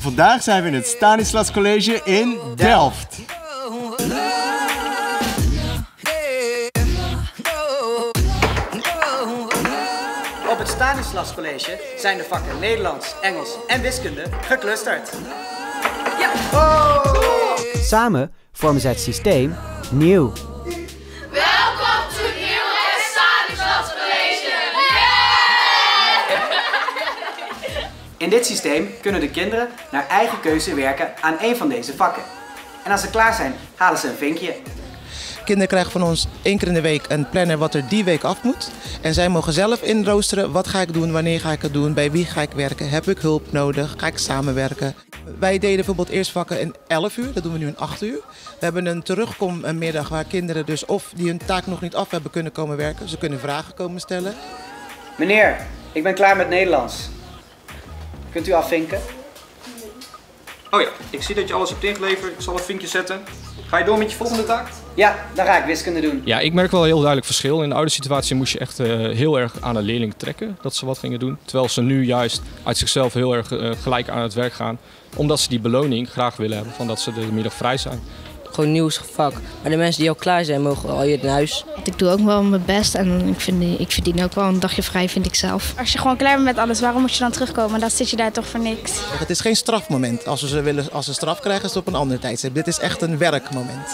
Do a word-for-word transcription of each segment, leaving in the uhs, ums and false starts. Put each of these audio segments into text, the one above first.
vandaag zijn we in het Stanislas College in Delft. Op het Stanislas College zijn de vakken Nederlands, Engels en wiskunde geclusterd. Ja. Oh. Samen vormen zij het systeem nieuw. Welkom to Nieuw het Stanislas College! Yeah! In dit systeem kunnen de kinderen naar eigen keuze werken aan een van deze vakken. En als ze klaar zijn, halen ze een vinkje. Kinderen krijgen van ons één keer in de week een planner wat er die week af moet. En zij mogen zelf inroosteren wat ga ik doen, wanneer ga ik het doen, bij wie ga ik werken, heb ik hulp nodig, ga ik samenwerken. Wij deden bijvoorbeeld eerst vakken in elf uur, dat doen we nu in acht uur. We hebben een terugkommiddag waar kinderen dus of die hun taak nog niet af hebben kunnen komen werken. Ze kunnen vragen komen stellen. Meneer, ik ben klaar met Nederlands. Kunt u afvinken? Oh ja, ik zie dat je alles hebt ingeleverd. Ik zal een vinkje zetten. Ga je door met je volgende taak? Ja, dan ga ik wiskunde doen. Ja, ik merk wel een heel duidelijk verschil. In de oude situatie moest je echt uh, heel erg aan de leerling trekken dat ze wat gingen doen. Terwijl ze nu juist uit zichzelf heel erg uh, gelijk aan het werk gaan. Omdat ze die beloning graag willen hebben van dat ze de middag vrij zijn. Gewoon een nieuw vak. Maar de mensen die al klaar zijn mogen al hier naar huis. Ik doe ook wel mijn best en ik, vind, ik verdien ook wel een dagje vrij, vind ik zelf. Als je gewoon klaar bent met alles, waarom moet je dan terugkomen? Dan zit je daar toch voor niks. Het is geen strafmoment. Als ze, willen, als ze straf krijgen, is het op een ander tijdstip. Dit is echt een werkmoment.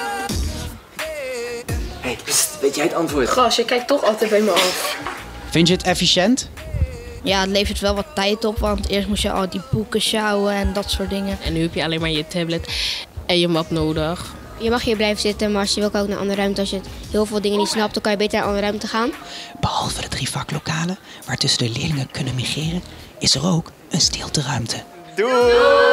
Hey, pst, weet jij het antwoord? Gast, je kijkt toch altijd bij me af. Vind je het efficiënt? Ja, het levert wel wat tijd op, want eerst moest je al die boeken sjouwen en dat soort dingen. En nu heb je alleen maar je tablet en je map nodig. Je mag hier blijven zitten, maar als je wil, kan ook naar een andere ruimte. Als je heel veel dingen niet snapt, dan kan je beter naar een andere ruimte gaan. Behalve de drie vaklokalen waar tussen de leerlingen kunnen migreren, is er ook een stilteruimte. Doei!